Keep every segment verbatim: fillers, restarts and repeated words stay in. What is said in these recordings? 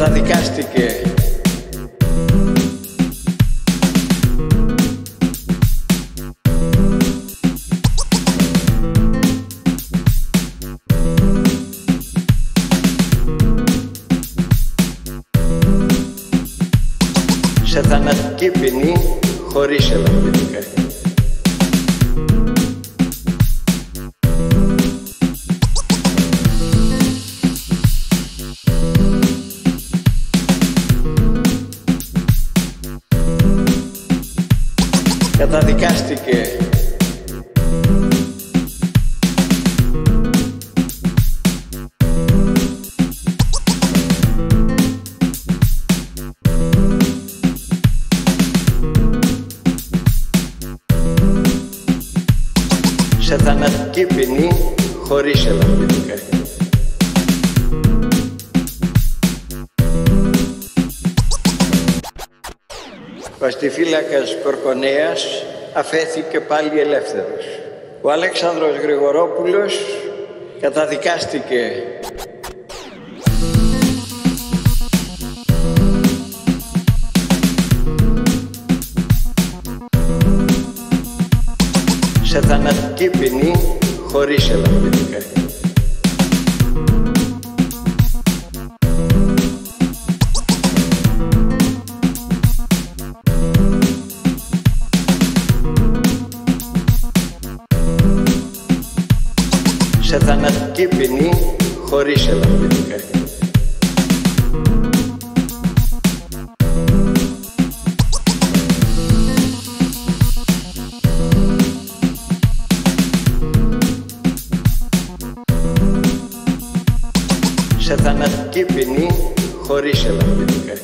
καταδικάστηκε σε θανατική ποινή χωρίς ελαφρυντικά. Καταδικάστηκε σε θανατική ποινή χωρίς ελαφρυντικά. Ο αστιφύλακας Κορκονέας αφέθηκε πάλι ελεύθερος. Ο Αλέξανδρος Γρηγορόπουλος καταδικάστηκε σε θανατική ποινή χωρίς ελαφρυντικά. Σε θανατική ποινή χωρίς ελαφρυντικά. Σε θανατική ποινή χωρίς ελαφρυντικά.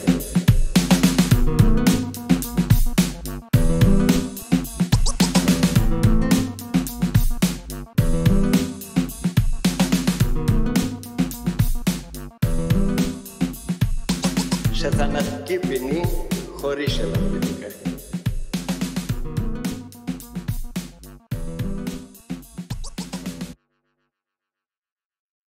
Σε θανατική ποινή χωρίς ελαφρυντικά.